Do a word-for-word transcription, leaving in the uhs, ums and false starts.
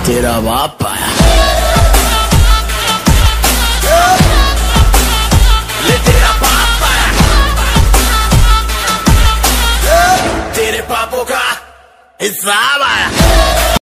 तेरा बाप आया, ले तेरा बाप आया, तेरे पापों का हिसाब आया।